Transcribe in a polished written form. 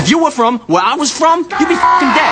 If you were from where I was from, you'd be fucking dead.